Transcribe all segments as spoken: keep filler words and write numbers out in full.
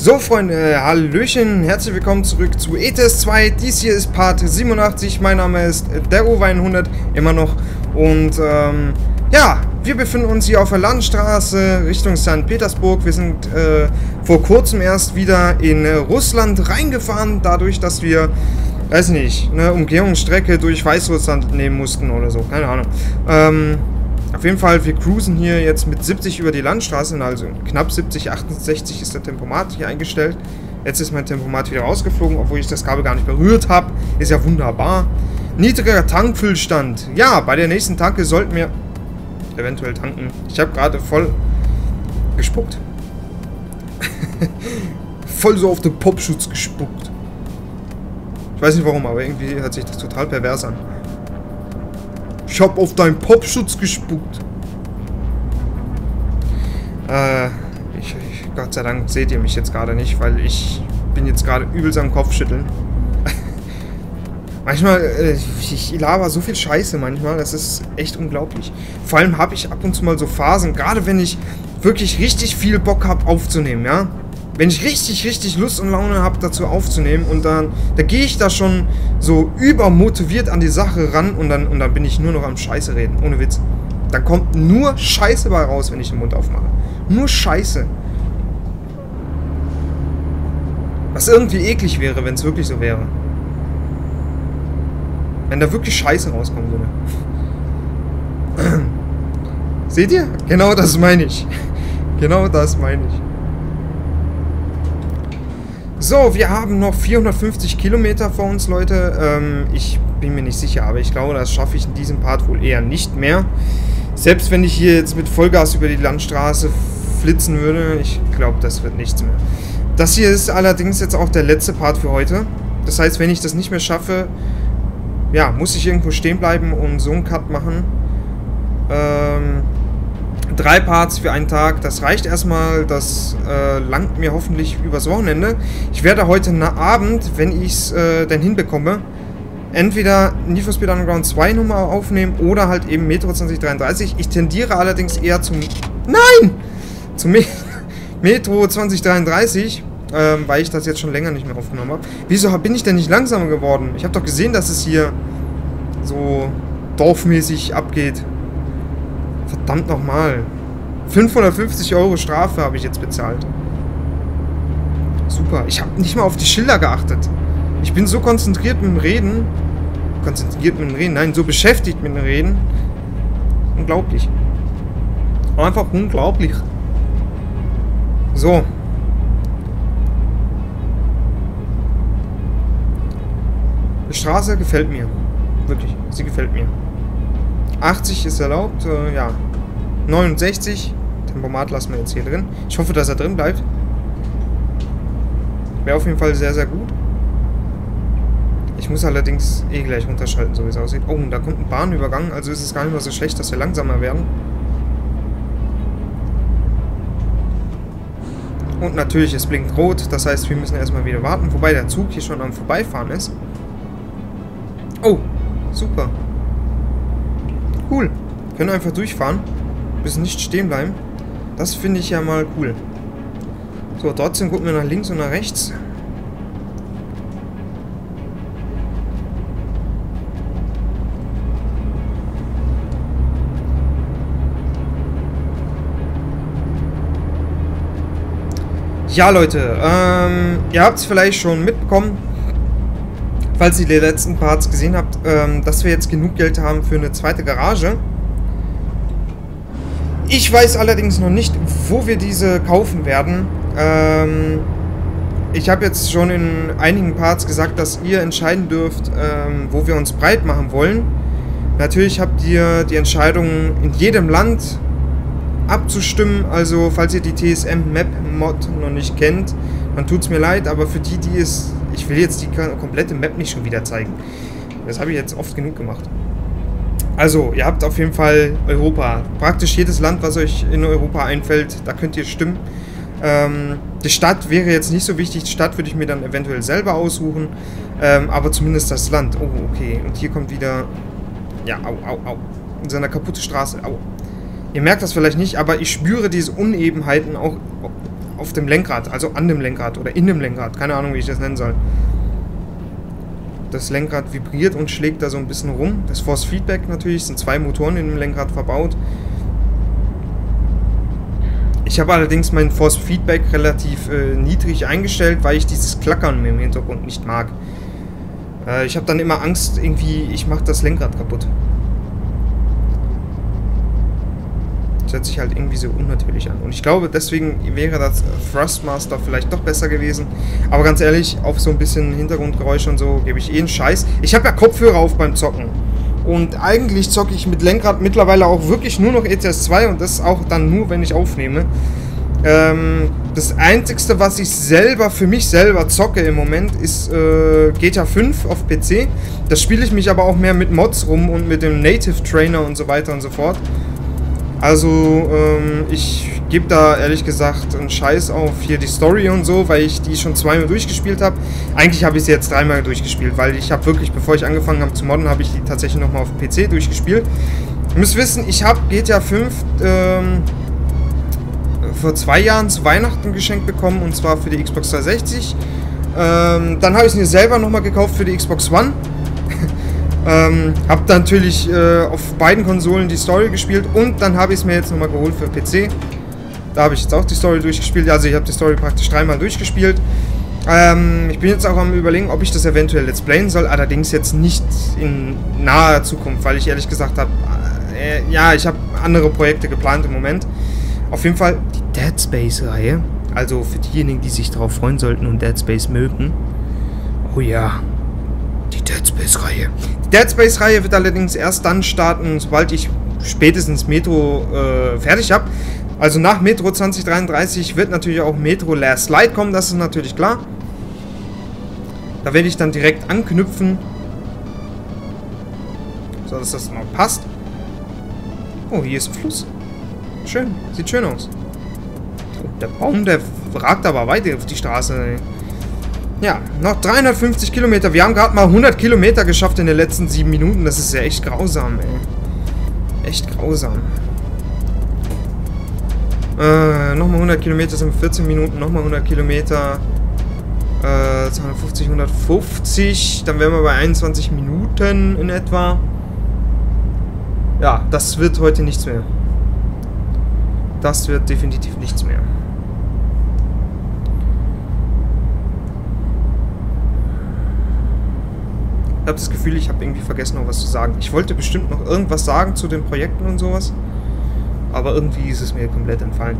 So Freunde, hallöchen, herzlich willkommen zurück zu E T S zwei. Dies hier ist Part siebenundachtzig, mein Name ist der Owein hundert, immer noch. Und ähm, ja, wir befinden uns hier auf der Landstraße Richtung Sankt Petersburg. Wir sind äh, vor kurzem erst wieder in äh, Russland reingefahren, dadurch, dass wir, weiß nicht, eine Umgehungsstrecke durch Weißrussland nehmen mussten oder so, keine Ahnung. Ähm, Auf jeden Fall, wir cruisen hier jetzt mit siebzig über die Landstraße, also knapp siebzig, achtundsechzig ist der Tempomat hier eingestellt. Jetzt ist mein Tempomat wieder rausgeflogen, obwohl ich das Kabel gar nicht berührt habe. Ist ja wunderbar. Niedriger Tankfüllstand. Ja, bei der nächsten Tanke sollten wir eventuell tanken. Ich habe gerade voll gespuckt. Voll so auf den Popschutz gespuckt. Ich weiß nicht warum, aber irgendwie hört sich das total pervers an. Ich hab auf deinen Popschutz gespuckt. Äh, ich, ich, Gott sei Dank seht ihr mich jetzt gerade nicht, weil ich bin jetzt gerade übelst am Kopfschütteln. Manchmal, äh, ich laber so viel Scheiße manchmal, das ist echt unglaublich. Vor allem habe ich ab und zu mal so Phasen, gerade wenn ich wirklich richtig viel Bock habe aufzunehmen, ja. Wenn ich richtig, richtig Lust und Laune habe, dazu aufzunehmen und dann, da gehe ich da schon so übermotiviert an die Sache ran und dann, und dann bin ich nur noch am Scheiße reden, ohne Witz. Da kommt nur Scheiße bei raus, wenn ich den Mund aufmache. Nur Scheiße. Was irgendwie eklig wäre, wenn es wirklich so wäre. Wenn da wirklich Scheiße rauskommen würde. Seht ihr? Genau das meine ich. Genau das meine ich. So, wir haben noch vierhundertfünfzig Kilometer vor uns, Leute. Ähm, ich bin mir nicht sicher, aber ich glaube, das schaffe ich in diesem Part wohl eher nicht mehr. Selbst wenn ich hier jetzt mit Vollgas über die Landstraße flitzen würde, ich glaube, das wird nichts mehr. Das hier ist allerdings jetzt auch der letzte Part für heute. Das heißt, wenn ich das nicht mehr schaffe, ja, muss ich irgendwo stehen bleiben und so einen Cut machen. Ähm... Drei Parts für einen Tag, das reicht erstmal, das äh, langt mir hoffentlich übers Wochenende. Ich werde heute Abend, wenn ich es äh, denn hinbekomme, entweder Need for Speed Underground zwei nochmal aufnehmen oder halt eben Metro zwanzig dreiunddreißig. Ich tendiere allerdings eher zum... Nein! Zum Me Metro zwanzig dreiunddreißig, ähm, weil ich das jetzt schon länger nicht mehr aufgenommen habe. Wieso bin ich denn nicht langsamer geworden? Ich habe doch gesehen, dass es hier so dorfmäßig abgeht. Verdammt nochmal. fünfhundertfünfzig Euro Strafe habe ich jetzt bezahlt. Super. Ich habe nicht mal auf die Schilder geachtet. Ich bin so konzentriert mit dem Reden. Konzentriert mit dem Reden? Nein, so beschäftigt mit dem Reden. Unglaublich. Einfach unglaublich. So. Die Straße gefällt mir. Wirklich. Sie gefällt mir. achtzig ist erlaubt, äh, ja. neunundsechzig. Tempomat lassen wir jetzt hier drin. Ich hoffe, dass er drin bleibt. Wäre auf jeden Fall sehr, sehr gut. Ich muss allerdings eh gleich runterschalten, so wie es aussieht. Oh, da kommt ein Bahnübergang, also ist es gar nicht mehr so schlecht, dass wir langsamer werden. Und natürlich, es blinkt rot, das heißt, wir müssen erstmal wieder warten, wobei der Zug hier schon am Vorbeifahren ist. Oh, super. Cool. Können einfach durchfahren. Müssen nicht stehen bleiben. Das finde ich ja mal cool. So, trotzdem gucken wir nach links und nach rechts. Ja, Leute. Ähm, ihr habt es vielleicht schon mitbekommen, falls ihr die letzten Parts gesehen habt, ähm, dass wir jetzt genug Geld haben für eine zweite Garage. Ich weiß allerdings noch nicht, wo wir diese kaufen werden. Ähm, ich habe jetzt schon in einigen Parts gesagt, dass ihr entscheiden dürft, ähm, wo wir uns breit machen wollen. Natürlich habt ihr die Entscheidung, in jedem Land abzustimmen. Also, falls ihr die T S M Map Mod noch nicht kennt, dann tut es mir leid, aber für die, die es... Ich will jetzt die komplette Map nicht schon wieder zeigen. Das habe ich jetzt oft genug gemacht. Also, ihr habt auf jeden Fall Europa. Praktisch jedes Land, was euch in Europa einfällt, da könnt ihr stimmen. Ähm, die Stadt wäre jetzt nicht so wichtig. Die Stadt würde ich mir dann eventuell selber aussuchen. Ähm, aber zumindest das Land. Oh, okay. Und hier kommt wieder... Ja, au, au, au. In so einer kaputte Straße. Au. Ihr merkt das vielleicht nicht, aber ich spüre diese Unebenheiten auch auf dem Lenkrad, also an dem Lenkrad oder in dem Lenkrad, keine Ahnung, wie ich das nennen soll. Das Lenkrad vibriert und schlägt da so ein bisschen rum. Das Force Feedback natürlich, sind zwei Motoren in dem Lenkrad verbaut. Ich habe allerdings mein Force Feedback relativ äh, niedrig eingestellt, weil ich dieses Klackern im Hintergrund nicht mag. Äh, ich habe dann immer Angst, irgendwie, ich mache das Lenkrad kaputt. Das hört sich halt irgendwie so unnatürlich an. Und ich glaube, deswegen wäre das Thrustmaster vielleicht doch besser gewesen. Aber ganz ehrlich, auf so ein bisschen Hintergrundgeräusche und so gebe ich eh einen Scheiß. Ich habe ja Kopfhörer auf beim Zocken. Und eigentlich zocke ich mit Lenkrad mittlerweile auch wirklich nur noch E T S zwei. Und das auch dann nur, wenn ich aufnehme. Ähm, das Einzigste, was ich selber, für mich selber zocke im Moment, ist äh, G T A fünf auf P C. Das spiele ich mich aber auch mehr mit Mods rum und mit dem Native Trainer und so weiter und so fort. Also, ähm, ich gebe da ehrlich gesagt einen Scheiß auf hier die Story und so, weil ich die schon zweimal durchgespielt habe. Eigentlich habe ich sie jetzt dreimal durchgespielt, weil ich habe wirklich, bevor ich angefangen habe zu modden, habe ich die tatsächlich nochmal auf P C durchgespielt. Ihr müsst wissen, ich habe G T A fünf ähm, vor zwei Jahren zu Weihnachten geschenkt bekommen, und zwar für die Xbox dreihundertsechzig. Ähm, dann habe ich es mir selber nochmal gekauft für die Xbox One. Ähm, hab dann natürlich äh, auf beiden Konsolen die Story gespielt und dann habe ich es mir jetzt nochmal geholt für P C. Da habe ich jetzt auch die Story durchgespielt. Also ich habe die Story praktisch dreimal durchgespielt. Ähm, ich bin jetzt auch am Überlegen, ob ich das eventuell let's playen soll. Allerdings jetzt nicht in naher Zukunft, weil ich ehrlich gesagt habe, äh, ja, ich habe andere Projekte geplant im Moment. Auf jeden Fall die Dead Space-Reihe. Also für diejenigen, die sich darauf freuen sollten und Dead Space mögen. Oh ja. Die Dead Space-Reihe. Die Dead Space-Reihe wird allerdings erst dann starten, sobald ich spätestens Metro äh, fertig habe. Also nach Metro zwanzig dreiunddreißig wird natürlich auch Metro Last Light kommen, das ist natürlich klar. Da werde ich dann direkt anknüpfen. So, dass das mal passt. Oh, hier ist ein Fluss. Schön, sieht schön aus. Oh, der Baum, der ragt aber weiter auf die Straße, ey. Ja, noch dreihundertfünfzig Kilometer. Wir haben gerade mal hundert Kilometer geschafft in den letzten sieben Minuten. Das ist ja echt grausam, ey. Echt grausam. Äh, nochmal hundert Kilometer sind vierzehn Minuten. Nochmal hundert Kilometer. Äh, zweihundertfünfzig, hundertfünfzig. Dann wären wir bei einundzwanzig Minuten in etwa. Ja, das wird heute nichts mehr. Das wird definitiv nichts mehr. Ich habe das Gefühl, ich habe irgendwie vergessen, noch was zu sagen. Ich wollte bestimmt noch irgendwas sagen zu den Projekten und sowas. Aber irgendwie ist es mir komplett entfallen.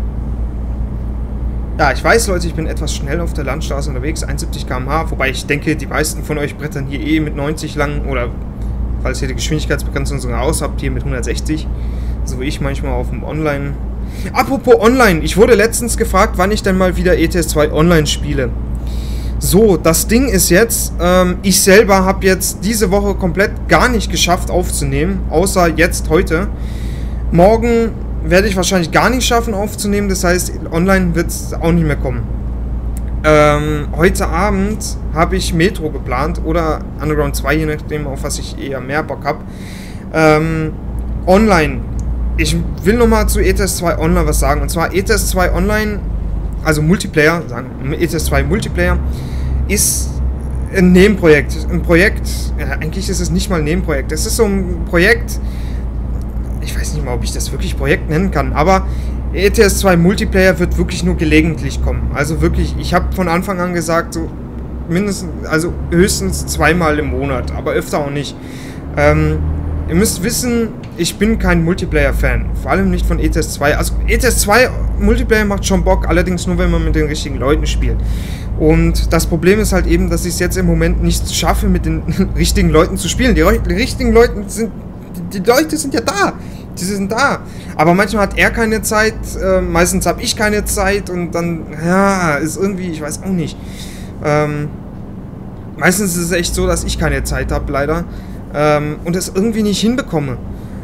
Ja, ich weiß, Leute, ich bin etwas schnell auf der Landstraße unterwegs. einundsiebzig Kilometer pro Stunde. Wobei ich denke, die meisten von euch brettern hier eh mit neunzig lang. Oder, falls ihr die Geschwindigkeitsbegrenzung sogar aus habt, hier mit hundertsechzig. So wie ich manchmal auf dem Online. Apropos Online. Ich wurde letztens gefragt, wann ich denn mal wieder E T S zwei Online spiele. So, das Ding ist jetzt, ähm, ich selber habe jetzt diese Woche komplett gar nicht geschafft aufzunehmen, außer jetzt heute. Morgen werde ich wahrscheinlich gar nicht schaffen aufzunehmen, das heißt, online wird es auch nicht mehr kommen. Ähm, heute Abend habe ich Metro geplant oder Underground zwei, je nachdem, auf was ich eher mehr Bock habe. Ähm, online. Ich will nochmal zu E T S zwei Online was sagen, und zwar E T S zwei Online, also Multiplayer, sagen E T S zwei Multiplayer, ist ein Nebenprojekt. Ein Projekt, ja, eigentlich ist es nicht mal ein Nebenprojekt. Es ist so ein Projekt, ich weiß nicht mal, ob ich das wirklich Projekt nennen kann, aber E T S zwei Multiplayer wird wirklich nur gelegentlich kommen. Also wirklich, ich habe von Anfang an gesagt, so mindestens, also höchstens zweimal im Monat, aber öfter auch nicht. Ähm, ihr müsst wissen, ich bin kein Multiplayer-Fan, vor allem nicht von E T S zwei. Also E T S zwei Multiplayer macht schon Bock, allerdings nur, wenn man mit den richtigen Leuten spielt. Und das Problem ist halt eben, dass ich es jetzt im Moment nicht schaffe, mit den richtigen Leuten zu spielen. Die, die richtigen Leute sind, die, die Leute sind ja da, die sind da. Aber manchmal hat er keine Zeit, äh, meistens habe ich keine Zeit und dann, ja, ist irgendwie, ich weiß auch nicht. Ähm, meistens ist es echt so, dass ich keine Zeit habe, leider. Ähm, und es irgendwie nicht hinbekomme.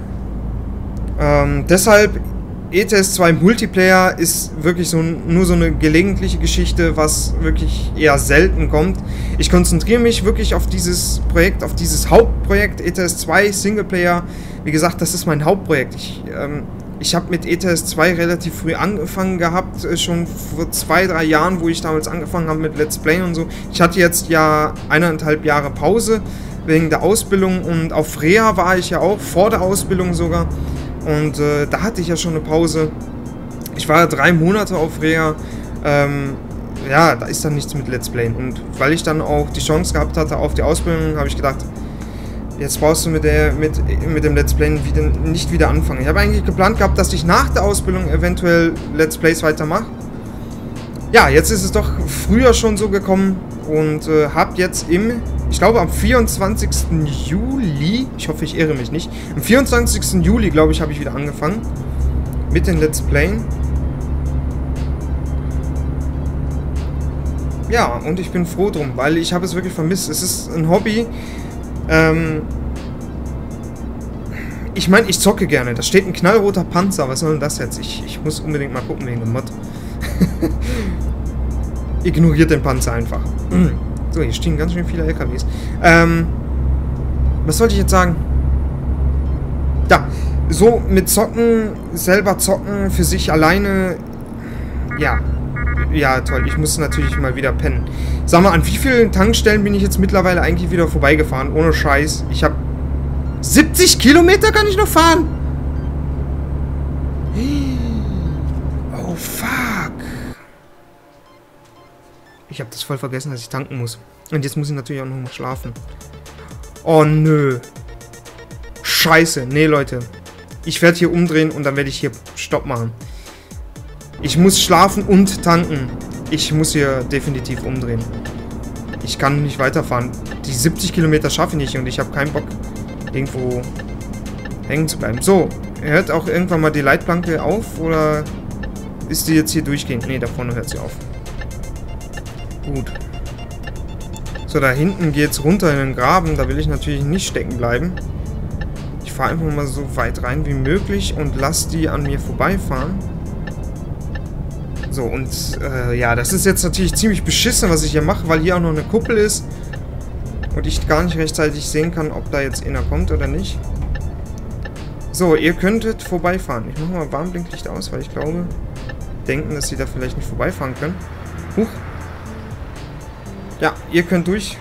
Ähm, deshalb E T S zwei Multiplayer ist wirklich so, nur so eine gelegentliche Geschichte, was wirklich eher selten kommt. Ich konzentriere mich wirklich auf dieses Projekt, auf dieses Hauptprojekt E T S zwei Singleplayer. Wie gesagt, das ist mein Hauptprojekt. Ich, ähm, Ich habe mit E T S zwei relativ früh angefangen gehabt, schon vor zwei, drei Jahren, wo ich damals angefangen habe mit Let's Play und so. Ich hatte jetzt ja eineinhalb Jahre Pause wegen der Ausbildung und auf Freya war ich ja auch, vor der Ausbildung sogar. Und äh, da hatte ich ja schon eine Pause. Ich war ja drei Monate auf Freya. Ähm, ja, da ist dann nichts mit Let's Playen. Und weil ich dann auch die Chance gehabt hatte auf die Ausbildung, habe ich gedacht, jetzt brauchst du mit, der, mit, mit dem Let's Playen wieder, nicht wieder anfangen. Ich habe eigentlich geplant gehabt, dass ich nach der Ausbildung eventuell Let's Plays weitermache. Ja, jetzt ist es doch früher schon so gekommen und äh, habe jetzt im, ich glaube am vierundzwanzigsten Juli, ich hoffe ich irre mich nicht, am vierundzwanzigsten Juli, glaube ich, habe ich wieder angefangen mit den Let's Playen. Ja, und ich bin froh drum, weil ich habe es wirklich vermisst. Es ist ein Hobby. Ähm, ich meine, ich zocke gerne. Da steht ein knallroter Panzer. Was soll denn das jetzt? Ich, ich muss unbedingt mal gucken wegen dem Mod. Ignoriert den Panzer einfach. So, hier stehen ganz schön viele L K Ws. Ähm, was wollte ich jetzt sagen? Ja, so mit Zocken, selber zocken, für sich alleine. Ja, ja, toll. Ich muss natürlich mal wieder pennen. Sag mal, an wie vielen Tankstellen bin ich jetzt mittlerweile eigentlich wieder vorbeigefahren? Ohne Scheiß. Ich habe siebzig Kilometer kann ich noch fahren. Oh, fuck. Ich habe das voll vergessen, dass ich tanken muss. Und jetzt muss ich natürlich auch noch mal schlafen. Oh, nö. Scheiße. Nee, Leute. Ich werde hier umdrehen und dann werde ich hier Stopp machen. Ich muss schlafen und tanken. Ich muss hier definitiv umdrehen. Ich kann nicht weiterfahren. Die siebzig Kilometer schaffe ich nicht und ich habe keinen Bock, irgendwo hängen zu bleiben. So, hört auch irgendwann mal die Leitplanke auf oder ist die jetzt hier durchgehend? Ne, da vorne hört sie auf. Gut. So, da hinten geht es runter in den Graben. Da will ich natürlich nicht stecken bleiben. Ich fahre einfach mal so weit rein wie möglich und lasse die an mir vorbeifahren. So, und äh, ja, das ist jetzt natürlich ziemlich beschissen, was ich hier mache, weil hier auch noch eine Kuppel ist und ich gar nicht rechtzeitig sehen kann, ob da jetzt einer kommt oder nicht. So, ihr könntet vorbeifahren. Ich mache mal Warnblinklicht aus, weil ich glaube, denken, dass sie da vielleicht nicht vorbeifahren können. Huch. Ja, ihr könnt durch.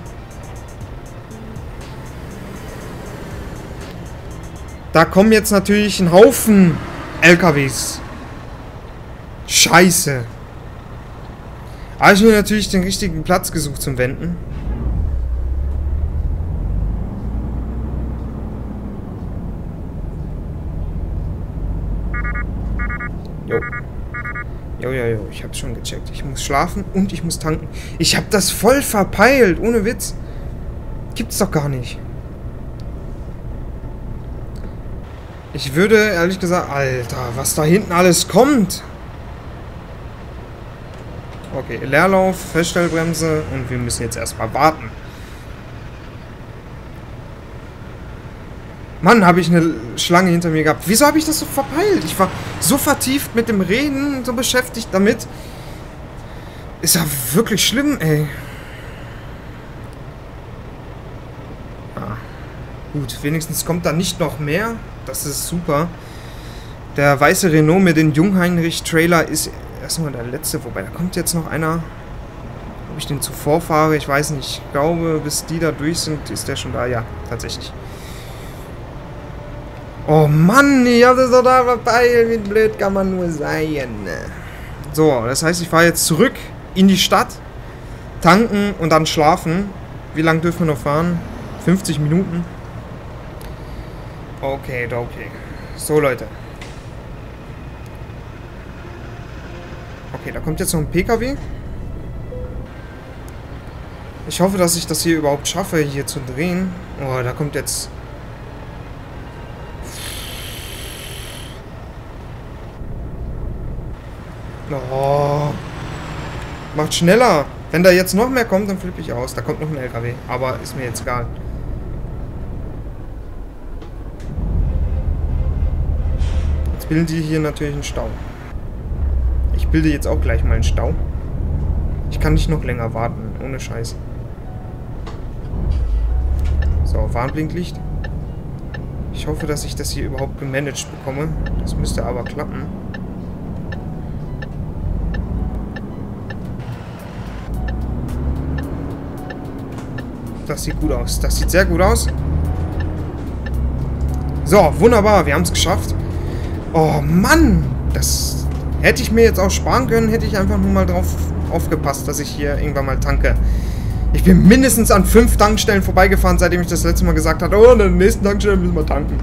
Da kommen jetzt natürlich ein Haufen L K Ws. Scheiße. Aber ich habe mir natürlich den richtigen Platz gesucht zum Wenden. Jo. Jo, jo, jo. Ich hab's schon gecheckt. Ich muss schlafen und ich muss tanken. Ich hab das voll verpeilt. Ohne Witz. Gibt's doch gar nicht. Ich würde ehrlich gesagt... Alter, was da hinten alles kommt. Okay, Leerlauf, Feststellbremse und wir müssen jetzt erstmal warten. Mann, habe ich eine Schlange hinter mir gehabt. Wieso habe ich das so verpeilt? Ich war so vertieft mit dem Reden, so beschäftigt damit. Ist ja wirklich schlimm, ey. Ah, gut, wenigstens kommt da nicht noch mehr. Das ist super. Der weiße Renault mit dem Jungheinrich-Trailer ist erstmal der letzte. Wobei, da kommt jetzt noch einer. Ob ich den zuvor fahre, ich weiß nicht. Ich glaube, bis die da durch sind, ist der schon da. Ja, tatsächlich. Oh Mann, ich hab das doch da verpeilt. Wie blöd kann man nur sein. So, das heißt, ich fahre jetzt zurück in die Stadt, tanken und dann schlafen. Wie lange dürfen wir noch fahren? fünfzig Minuten. Okay, okay. So, Leute. Okay, da kommt jetzt noch ein P K W. Ich hoffe, dass ich das hier überhaupt schaffe, hier zu drehen. Oh, da kommt jetzt... Oh. Macht schneller. Wenn da jetzt noch mehr kommt, dann flippe ich aus. Da kommt noch ein L K W. Aber ist mir jetzt egal. Jetzt bilden die hier natürlich einen Stau. Ich bilde jetzt auch gleich mal einen Stau. Ich kann nicht noch länger warten. Ohne Scheiß. So, Warnblinklicht. Ich hoffe, dass ich das hier überhaupt gemanagt bekomme. Das müsste aber klappen. Das sieht gut aus. Das sieht sehr gut aus. So, wunderbar. Wir haben es geschafft. Oh, Mann. Das hätte ich mir jetzt auch sparen können. Hätte ich einfach nur mal drauf aufgepasst, dass ich hier irgendwann mal tanke. Ich bin mindestens an fünf Tankstellen vorbeigefahren, seitdem ich das letzte Mal gesagt habe, oh, an der nächsten Tankstelle müssen wir tanken.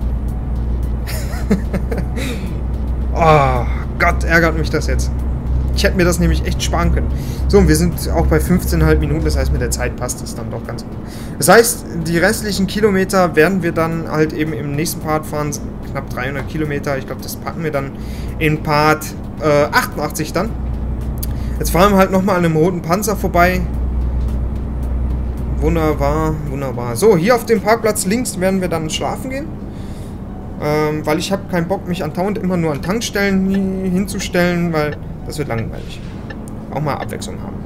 Oh Gott, ärgert mich das jetzt. Ich hätte mir das nämlich echt sparen können. So, und wir sind auch bei fünfzehn Komma fünf Minuten, das heißt, mit der Zeit passt es dann doch ganz gut. Das heißt, die restlichen Kilometer werden wir dann halt eben im nächsten Part fahren, knapp dreihundert Kilometer. Ich glaube, das packen wir dann in Part äh, achtundachtzig dann. Jetzt fahren wir halt nochmal an einem roten Panzer vorbei. Wunderbar, wunderbar. So, hier auf dem Parkplatz links werden wir dann schlafen gehen. Ähm, weil ich habe keinen Bock, mich andauernd immer nur an Tankstellen hinzustellen, weil das wird langweilig. Auch mal Abwechslung haben.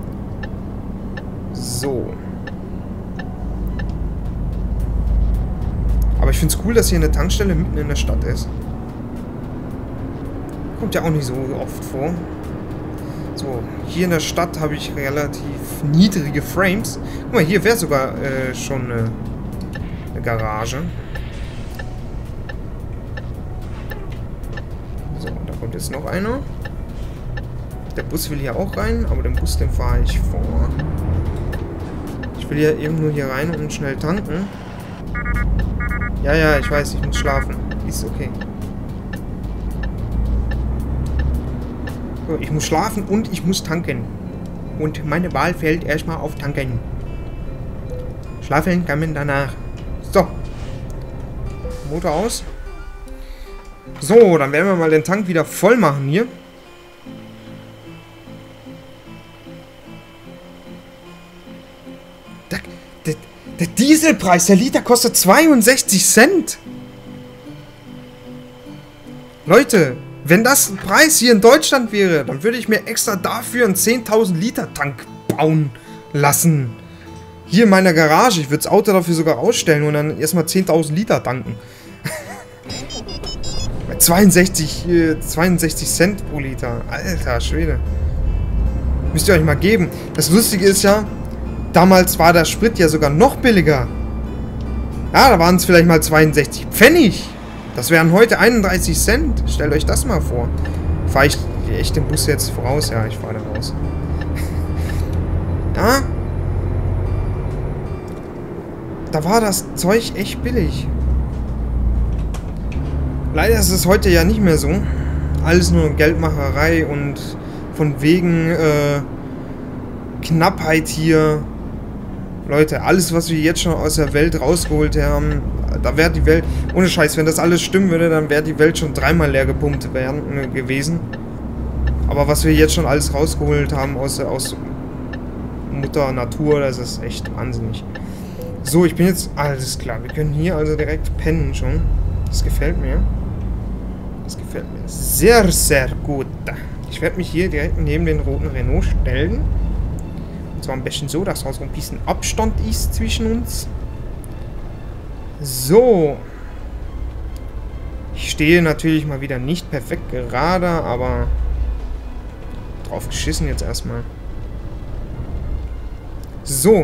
So. Aber ich finde es cool, dass hier eine Tankstelle mitten in der Stadt ist. Kommt ja auch nicht so oft vor. So, hier in der Stadt habe ich relativ niedrige Frames. Guck mal, hier wäre sogar äh, schon eine, eine Garage. So, da kommt jetzt noch einer. Der Bus will hier auch rein, aber den Bus, den fahre ich vor. Ich will ja eben nur hier rein und schnell tanken. Ja, ja, ich weiß, ich muss schlafen. Ist okay. So, ich muss schlafen und ich muss tanken. Und meine Wahl fällt erstmal auf Tanken. Schlafen kann man danach. So. Motor aus. So, dann werden wir mal den Tank wieder voll machen hier. Der, der, der Dieselpreis, der Liter kostet zweiundsechzig Cent. Leute, wenn das ein Preis hier in Deutschland wäre, dann würde ich mir extra dafür einen zehntausend Liter Tank bauen lassen. Hier in meiner Garage. Ich würde das Auto dafür sogar ausstellen und dann erstmal zehntausend Liter tanken. zweiundsechzig, zweiundsechzig Cent pro Liter. Alter Schwede. Müsst ihr euch mal geben. Das Lustige ist ja, damals war der Sprit ja sogar noch billiger. Ja, da waren es vielleicht mal zweiundsechzig Pfennig. Das wären heute einunddreißig Cent. Stellt euch das mal vor. Fahre ich echt den Bus jetzt voraus? Ja, ich fahre da raus. Ja. Da war das Zeug echt billig. Leider ist es heute ja nicht mehr so. Alles nur Geldmacherei und von wegen äh, Knappheit hier. Leute, alles, was wir jetzt schon aus der Welt rausgeholt haben, da wäre die Welt, ohne Scheiß, wenn das alles stimmen würde, dann wäre die Welt schon dreimal leer gepumpt werden, äh, gewesen. Aber was wir jetzt schon alles rausgeholt haben aus, aus Mutter Natur, das ist echt wahnsinnig. So, ich bin jetzt, alles klar, wir können hier also direkt pennen schon. Das gefällt mir. Das gefällt mir sehr, sehr gut. Ich werde mich hier direkt neben den roten Renault stellen. Und zwar am besten so, dass auch so ein bisschen Abstand ist zwischen uns. So. Ich stehe natürlich mal wieder nicht perfekt gerade, aber drauf geschissen jetzt erstmal. So.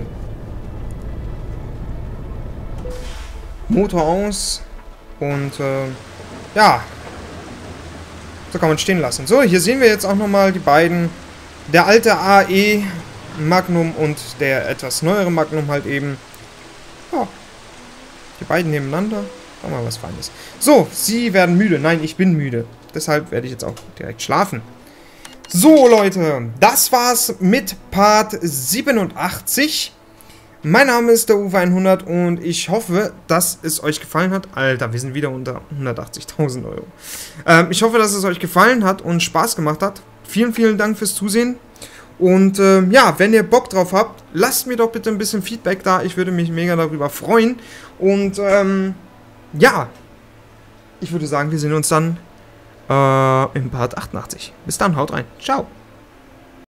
Motor aus. Und äh, ja. So kann man stehen lassen. So, hier sehen wir jetzt auch nochmal die beiden. Der alte A E Magnum und der etwas neuere Magnum halt eben. Ja. Die beiden nebeneinander. Auch mal was Feines. So, sie werden müde. Nein, ich bin müde. Deshalb werde ich jetzt auch direkt schlafen. So, Leute. Das war's mit Part siebenundachtzig. Mein Name ist der Uwe hundert und ich hoffe, dass es euch gefallen hat. Alter, wir sind wieder unter hundertachtzigtausend Euro. Ähm, ich hoffe, dass es euch gefallen hat und Spaß gemacht hat. Vielen, vielen Dank fürs Zusehen. Und ähm, ja, wenn ihr Bock drauf habt, lasst mir doch bitte ein bisschen Feedback da. Ich würde mich mega darüber freuen. Und ähm, ja, ich würde sagen, wir sehen uns dann äh, im Part achtundachtzig. Bis dann, haut rein. Ciao.